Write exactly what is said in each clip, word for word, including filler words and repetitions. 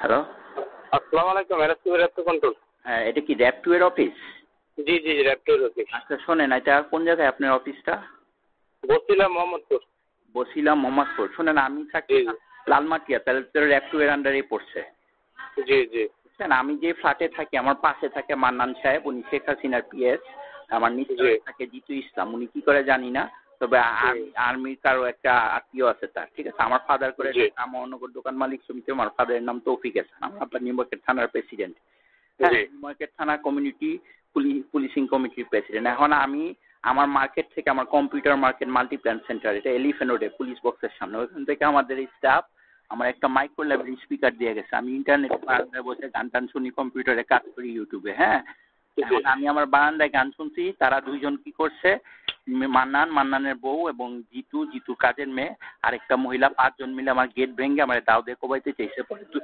Hello, আসসালামু আলাইকুম। RAB two RAB two control. হ্যাঁ, এটা কি র্যাব টু এর অফিস? জি জি র্যাব টু এর অফিস। আচ্ছা শোনেন, এটা কোন জায়গায় আপনার অফিসটা? বসিলা মোহাম্মদপুর। বসিলা মোহাম্মদপুর। শোনেন, আমি থাকি লালমাটিয়া, তাহলে তো র্যাব টু এর আন্ডারে পড়ছে। জি জি বুঝছেন, আমি যে ফ্ল্যাটে থাকি আমার পাশে থাকে মান্নান সাহেব, উনি শেখ হাসিনার পিএস। আমার নিচে থাকে জিতু ইসলাম, উনি কি করে জানি না, তবে আর্মির কারো একটা আত্মীয় আছে তার, ঠিক আছে। আমার ফাদার করে আমার অন্যগর দোকান মালিক সমিতি, আমার ফাদারের নাম তৌফিক হাসান, আমার আপনার নিউ মার্কেট থানার প্রেসিডেন্ট। হ্যাঁ, নিউ মার্কেট থানা কমিউনিটি পুলিশিং কমিটির প্রেসিডেন্ট। এখন আমি আমার মার্কেট থেকে, আমার কম্পিউটার মার্কেট মাল্টিপ্ল্যান সেন্টার, এটা এলিফ্যান্ট রোডে পুলিশ বক্সের সামনে, ওইখান থেকে আমাদের এই স্টাফ আমার একটা মাইক্রো লেভেল স্পিকার দিয়ে গেছে। আমি ইন্টারনেটে বসে গান টান শুনি, কম্পিউটারে কাজ করি, ইউটিউবে। হ্যাঁ, এখন আমি আমার বারান্দায় গান শুনছি, তারা দুইজন কি করছে, মান্নান, মান্নানের বউ এবং জিতু, জিতুর কাজের মেয়ে, আরেকটা মহিলা, পাঁচজন মিলে আমার গেট ভেঙে আমার দাও দিয়ে কোবাইতে চাইছে।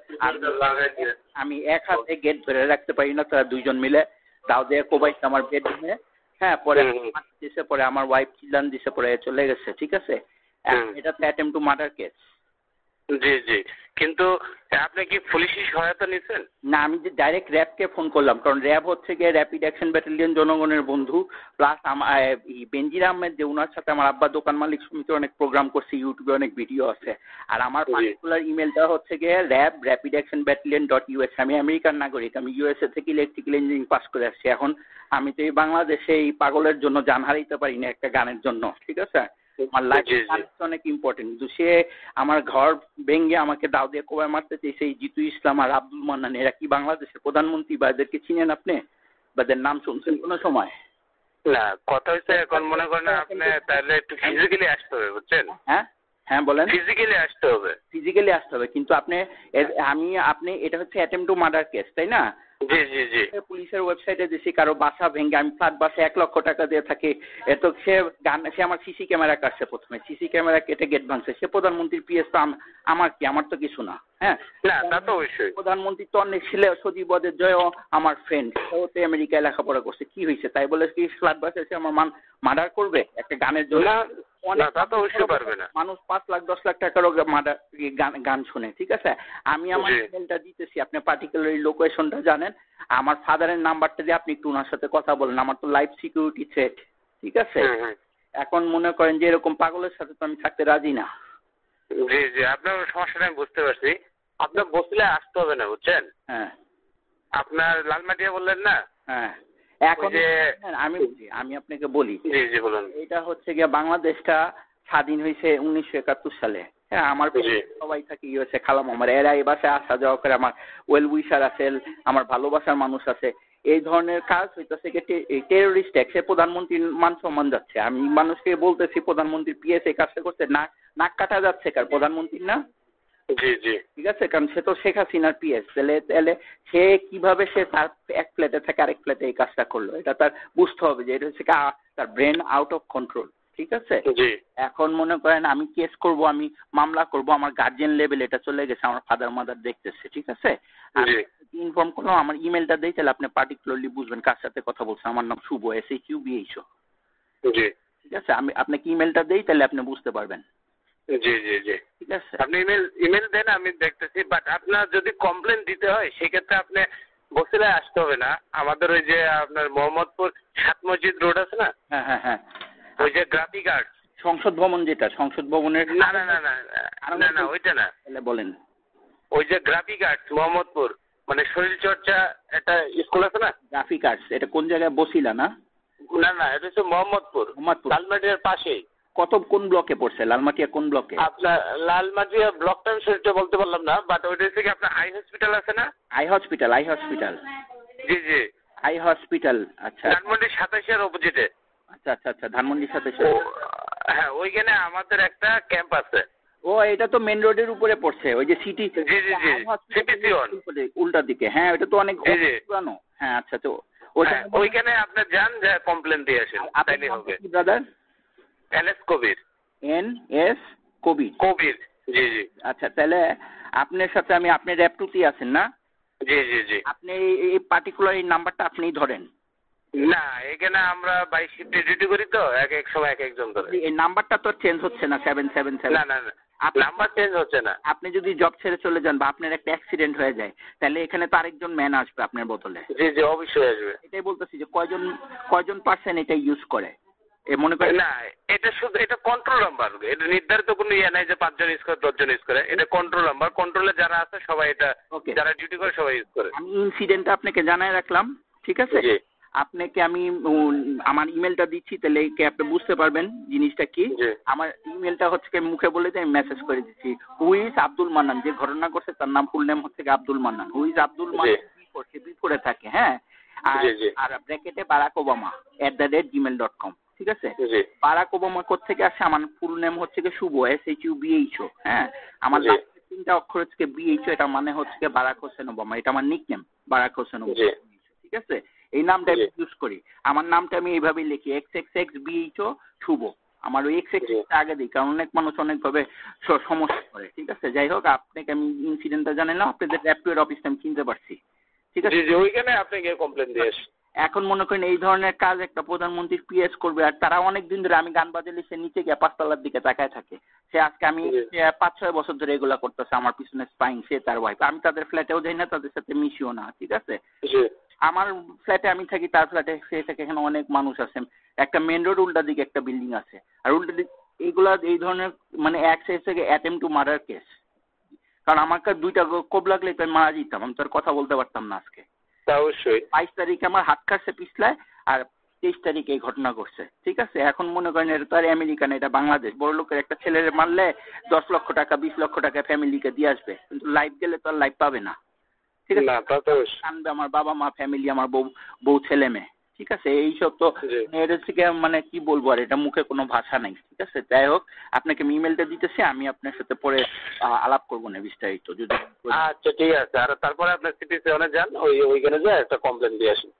আমি এক হাতে গেট ধরে রাখতে পারি না, তারা দুইজন মিলে দাও দিয়ে কোবাইছে আমার বেডরুমে। হ্যাঁ, পরে দিছে, পরে আমার ওয়াইফ চিল্লান দিছে, পরে চলে গেছে। ঠিক আছে, এটা তো অ্যাটেম্প টু মার্ডার কেস। জি জি, কিন্তু আপনি কি পুলিশি সহায়তা নিচ্ছেন? না, আমি যে ডাইরেক্ট র্যাবকে ফোন করলাম, কারণ র্যাব হচ্ছে গিয়ে র্যাপিড অ্যাকশন ব্যাটালিয়ন জনগণের বন্ধু, প্লাস আমার বেনজির আহমেদ যে ওনার সাথে আমার আব্বা দোকান মালিক সমিতি অনেক প্রোগ্রাম করছে, ইউটিউবে অনেক ভিডিও আছে। আর আমার পার্টিকুলার ইমেলটা হচ্ছে গিয়ে RAB rapid action battalion dot US. আমি আমেরিকান নাগরিক, আমি ইউএসএ থেকে ইলেকট্রিক্যাল ইঞ্জিনিয়ারিং পাস করে আসছি। এখন আমি তো এই বাংলাদেশে এই পাগলের জন্য জান হারাইতে পারি না একটা গানের জন্য, ঠিক আছে। আমার লাইফ অনেক ইম্পর্টেন্ট, কিন্তু সে আমার ঘর ভেঙে আমাকে দাও দিয়ে কোবাই মারতে চাইছে। এই জিতু ইসলাম আর আব্দুল মান্নান, এরা কি বাংলাদেশের প্রধানমন্ত্রী বা এদেরকে চিনেন আপনি? বা এদের নাম শুনছেন কোনো সময়? না, কথা হচ্ছে এখন মনে করেন আপনি তাহলে একটু ফিজিক্যালি আসতে হবে, বুঝছেন? হ্যাঁ হ্যাঁ বলেন। ফিজিক্যালি আসতে হবে। ফিজিক্যালি আসতে হবে, কিন্তু আপনি আমি আপনি এটা হচ্ছে অ্যাটেম্প টু মার্ডার কেস, তাই না? জি জি জি। পুলিশের ওয়েবসাইটে দিছি কারো বাসা ভেঙে, আমি ফ্ল্যাট বাসে এক লক্ষ টাকা দিয়ে থাকি, এত সে গান, সে আমার সিসি ক্যামেরা কাটছে, প্রথমে সিসি ক্যামেরা কেটে গেট ভাঙছে। সে প্রধানমন্ত্রীর পিএস, তো আমার কি, আমার তো কিছু না। হ্যাঁ, প্রধানমন্ত্রী তো অনেক ছিল, সজীবদের জয় আমার ফ্রেন্ড, ও তো আমেরিকায় লেখাপড়া করছে, কি হয়েছে তাই বলে কি ফ্ল্যাট বাসে এসে আমার মান মার্ডার করবে একটা গানের জন্য? মানুষ পাঁচ লাখ দশ লাখ টাকারও গান শুনে, ঠিক আছে। আমি আমার ইমেলটা দিতেছি, আপনি পার্টিকুলার লোকেশনটা জানেন, আমার ফাদারের নাম্বারটা দিয়ে আপনি একটু ওনার সাথে কথা বলেন, আমার তো লাইফ সিকিউরিটি থ্রেট, ঠিক আছে। এখন মনে করেন যে এরকম পাগলের সাথে তো আমি থাকতে রাজি না। জি জি, আপনার সমস্যাটা আমি বুঝতে পারছি। আপনার বসলে আসতে হবে না, বুঝছেন? হ্যাঁ, আপনার লালমাটিয়া বললেন না? হ্যাঁ, এখন আমি বুঝি, আমি আপনাকে বলি। জি জি বলুন। এটা হচ্ছে গিয়ে বাংলাদেশটা স্বাধীন হয়েছে উনিশশো একাত্তর সালে। হ্যাঁ, আমার সবাই থাকে ইউএসএ, খালাম আমার, এরা এই বাসায় আসা যাওয়া করে, আমার ওয়েল উইশার আছে, আমার ভালোবাসার মানুষ আছে। এই ধরনের কাজ হইতেছে টেরোরিস্ট অ্যাক্ট, সে প্রধানমন্ত্রীর মান সম্মান যাচ্ছে। আমি মানুষকে বলতেছি প্রধানমন্ত্রীর পিএস এই কাজটা করছে, না নাক কাটা যাচ্ছে কার, প্রধানমন্ত্রীর না? জি জি, ঠিক আছে, কারণ সে তো শেখ হাসিনার পিএস, তাহলে তাহলে সে কিভাবে সে তার এক ফ্ল্যাটে থাকে আরেক ফ্ল্যাটে এই কাজটা করলো, এটা তার বুঝতে হবে যে এটা হচ্ছে তার ব্রেন আউট অফ কন্ট্রোল, ঠিক আছে। এখন মনে করেন আমি কেস করব, আমি মামলা করব, আমার গার্জিয়ান লেভেল এটা চলে গেছে, আমার ফাদার মাদার দেখতেছে, ঠিক আছে। আমি ইনফর্ম করলাম, আমার ইমেলটা দেই, তাহলে আপনি পার্টিকুলারলি বুঝবেন কার সাথে কথা বলছেন। আমার নাম Shuvo, S H U B H O, ঠিক আছে। আমি আপনাকে ইমেলটা দেই, তাহলে আপনি বুঝতে পারবেন। জি জি জি, ঠিক আছে। আপনি ইমেল ইমেল দেন, আমি দেখতেছি। বাট আপনার যদি কমপ্লেন দিতে হয় সেক্ষেত্রে আপনি বসিলায় আসতে হবে না, আমাদের ওই যে আপনার মোহাম্মদপুর সাত মসজিদ রোড আছে না? হ্যাঁ হ্যাঁ হ্যাঁ, ওই যে গ্রাফিক আর্ট সংসদ ভবন, যেটা সংসদ ভবনের, না না না না না না ওইটা না। তাহলে বলেন। ওই যে গ্রাফিক আর্টস মোহাম্মদপুর, মানে শরীর চর্চা একটা স্কুল আছে না? গ্রাফিক আর্টস, এটা কোন জায়গায়? বসিলা না? না না, এটা হচ্ছে মোহাম্মদপুর, মোহাম্মদপুর লালমাটিয়ার পাশেই। কত কোন ব্লকে পড়ছে লালমাটিয়া? কোন ব্লকে? আপনার লালমাটিয়া ব্লকটা আমি শরীরটা বলতে পারলাম না, বাট ওইটা হচ্ছে কি আপনার আই হসপিটাল আছে না? আই হসপিটাল, আই হসপিটাল, জি জি, আই হসপিটাল। আচ্ছা, ধানমন্ডি সাতাশের অপোজিটে। আচ্ছা আচ্ছা আচ্ছা, ধানমন্ডি সাতাশে। হ্যাঁ, ওইখানে আমাদের একটা ক্যাম্প আছে। ও, এটা তো মেন রোডের উপরে পড়ছে, ওই যে সিটি, জি জি জি, সিটি জিওন উল্টা দিকে। হ্যাঁ, এটা তো অনেক পুরানো। হ্যাঁ, আচ্ছা, তো ওইখানে আপনি যান, যে কমপ্লেন দিয়ে আসেন, তাইলে হবে। Brother N S Kabir. N S Kabir Kabir, জি জি। আচ্ছা, তাহলে আপনার সাথে আমি, আপনি র্যাব টুতেই আছেন না? জি জি জি। আপনি এই পার্টিকুলার এই নাম্বারটা আপনিই ধরেন? না, এখানে আমরা বাইশ শিফটে ডিউটি করি, তো এক এক সময় এক একজন ধরে। এই নাম্বারটা তো চেঞ্জ হচ্ছে না, সেভেন সেভেন সেভেন। না না না, নাম্বার চেঞ্জ হচ্ছে না। আপনি যদি জব ছেড়ে চলে যান বা আপনার একটা অ্যাক্সিডেন্ট হয়ে যায় তাহলে এখানে তো আরেকজন ম্যান আসবে আপনার বদলে। জি জি অবশ্যই আসবে। এটাই বলতেছি যে কয়জন কয়জন পার্সেন্ট এটা ইউজ করে এ মনে করেন না এটা শুধু এটা কন্ট্রোল নাম্বার, এটা নির্ধারিত কোনো ইয়ে নাই যে পাঁচজন ইউজ করে দশজন ইউজ করে, এটা কন্ট্রোল নাম্বার, কন্ট্রোলে যারা আছে সবাই এটা যারা ডিউটি করে সবাই ইউজ করে। আমি ইনসিডেন্টটা আপনাকে জানাই রাখলাম, ঠিক আছে? আপনাকে আমি আমার ইমেলটা দিচ্ছি, তাহলে আপনি বুঝতে পারবেন জিনিসটা কি। আমার ইমেলটা হচ্ছে মুখে বলে যে আমি মেসেজ করে দিচ্ছি, হু ইজ আব্দুল মান্নান, যে ঘটনা করছে তার নাম ফুল নেম হচ্ছে আব্দুল মান্নান, হু ইজ আব্দুল মান্নান সে বিপরে থাকে, হ্যাঁ, আর ব্র্যাকেটে Barack Obama at the rate gmail dot com, ঠিক আছে? বারাক ওবামা কোথেকে আসে, আমার ফুল নেম হচ্ছে কি Shuvo, S H U B H O, হ্যাঁ, আমার তিনটা অক্ষর হচ্ছে বি এইচ ও, এটা মানে হচ্ছে বারাক হোসেন ওবামা, এটা আমার nick name Barack Hossain Obama, ঠিক আছে? এই নামটা আমি ইউজ করি, আমার নামটা আমি এইভাবেই লিখি X X X B H O Shuvo, আমার ওই এক্স এক্স আগে দিই কারণ অনেক মানুষ অনেকভাবে সমস্যা করে, ঠিক আছে? যাই হোক, আপনাকে আমি ইনসিডেন্টটা জানালাম, আপনাদের র্যাপিড অফিসটা আমি চিনতে পারছি, ঠিক আছে? ওইখানে আপনি গিয়ে কমপ্লেন দিয়ে এখন মনে করেন এই ধরনের কাজ একটা প্রধানমন্ত্রীর পিএস করবে, আর তারা অনেক দিন ধরে আমি গান বাজালে সে নিচে গিয়ে পাঁচতলার দিকে তাকায় থাকে, সে আজকে আমি পাঁচ ছয় বছর ধরে এগুলা করতেছে আমার পিছনে স্পাইং, সে তার ওয়াইফ, আমি তাদের ফ্ল্যাটেও যাই না, তাদের সাথে মিশিও না, ঠিক আছে? আমার ফ্ল্যাটে আমি থাকি, তার ফ্ল্যাটে সে থাকে, এখানে অনেক মানুষ আছে, একটা মেন রোড উল্টা দিকে একটা বিল্ডিং আছে, আর উল্টা দিকে এইগুলা এই ধরনের মানে এক সাইড থেকে অ্যাটেম্প টু মার্ডার কেস, কারণ আমার দুইটা কোপ লাগলে তো আমি মারা যেতাম, আমি তোর কথা বলতে পারতাম না আজকে। অবশ্যই বাইশ তারিখে আমার হাত কাটছে পিছলায়, আর তেইশ তারিখে এই ঘটনা ঘটছে, ঠিক আছে? এখন মনে করেন এটা তো আর আমেরিকা না, এটা বাংলাদেশ, বড় লোকের একটা ছেলের মারলে দশ লক্ষ টাকা বিশ লক্ষ টাকা ফ্যামিলিকে দিয়ে আসবে, কিন্তু লাইফ গেলে তো আর লাইফ পাবে না, ঠিক আছে? আনবে আমার বাবা মা ফ্যামিলি, আমার বউ বউ ছেলে মেয়ে, ঠিক আছে? এইসব তো এর থেকে মানে কি বলবো, আর এটা মুখে কোনো ভাষা নাই, ঠিক আছে? যাই হোক, আপনাকে আমি ইমেলটা দিতেছি, আমি আপনার সাথে পরে আলাপ করবো না বিস্তারিত যদি। আচ্ছা ঠিক আছে, আর তারপরে আপনার সিটি সেভেনে যান, ওই ওইখানে যায় একটা কমপ্লেন দিয়ে আসুন।